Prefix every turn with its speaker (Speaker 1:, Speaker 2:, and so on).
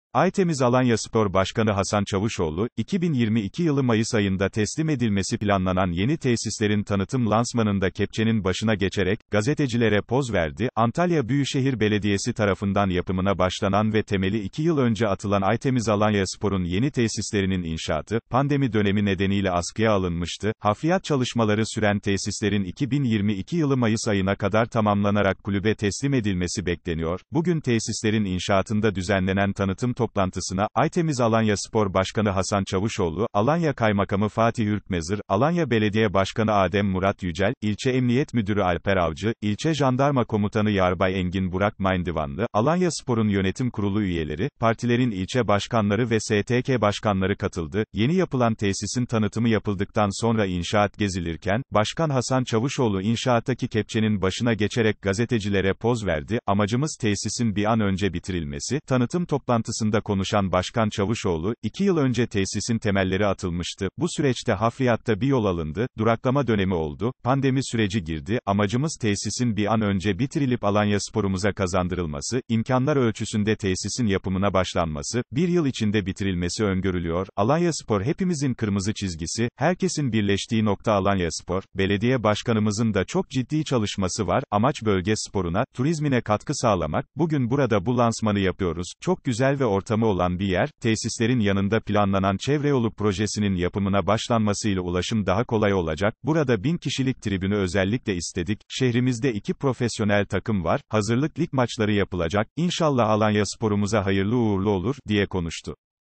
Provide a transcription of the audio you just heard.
Speaker 1: Aytemiz Alanyaspor Başkanı Hasan Çavuşoğlu, 2022 yılı Mayıs ayında teslim edilmesi planlanan yeni tesislerin tanıtım lansmanında kepçenin başına geçerek, gazetecilere poz verdi. Antalya Büyükşehir Belediyesi tarafından yapımına başlanan ve temeli 2 yıl önce atılan Aytemiz Alanyaspor'un yeni tesislerinin inşaatı, pandemi dönemi nedeniyle askıya alınmıştı. Hafriyat çalışmaları süren tesislerin 2022 yılı Mayıs ayına kadar tamamlanarak kulübe teslim edilmesi bekleniyor. Bugün tesislerin inşaatında düzenlenen tanıtım toplantısına, Aytemiz Alanyaspor Başkanı Hasan Çavuşoğlu, Alanya Kaymakamı Fatih Ürkmezır, Alanya Belediye Başkanı Adem Murat Yücel, İlçe Emniyet Müdürü Alper Avcı, İlçe Jandarma Komutanı Yarbay Engin Burak Maindivanlı, Alanyaspor'un yönetim kurulu üyeleri, partilerin ilçe başkanları ve STK başkanları katıldı. Yeni yapılan tesisin tanıtımı yapıldıktan sonra inşaat gezilirken, Başkan Hasan Çavuşoğlu inşaattaki kepçenin başına geçerek gazetecilere poz verdi. Amacımız tesisin bir an önce bitirilmesi. Tanıtım toplantısında konuşan Başkan Çavuşoğlu, 2 yıl önce tesisin temelleri atılmıştı. Bu süreçte hafriyatta bir yol alındı, duraklama dönemi oldu, pandemi süreci girdi. Amacımız tesisin bir an önce bitirilip Alanyaspor'umuza kazandırılması, imkanlar ölçüsünde tesisin yapımına başlanması, bir yıl içinde bitirilmesi öngörülüyor. Alanyaspor hepimizin kırmızı çizgisi, herkesin birleştiği nokta Alanyaspor. Belediye başkanımızın da çok ciddi çalışması var. Amaç bölge sporuna, turizmine katkı sağlamak. Bugün burada bu lansmanı yapıyoruz. Çok güzel ve ortamı olan bir yer. Tesislerin yanında planlanan çevre yolu projesinin yapımına başlanmasıyla ulaşım daha kolay olacak. Burada 1000 kişilik tribünü özellikle istedik. Şehrimizde 2 profesyonel takım var. Hazırlık lig maçları yapılacak. İnşallah Alanyaspor'umuza hayırlı uğurlu olur, diye konuştu.